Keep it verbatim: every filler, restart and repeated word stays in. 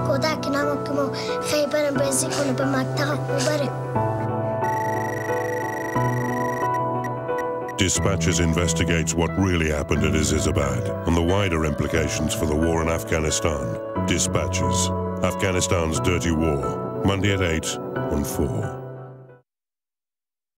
کودک نما که ما خیبرم بازی کنه به مکتب ببره. Dispatches investigates what really happened at Isisabad and the wider implications for the war in Afghanistan. Dispatches, Afghanistan's dirty war, Monday at eight on four.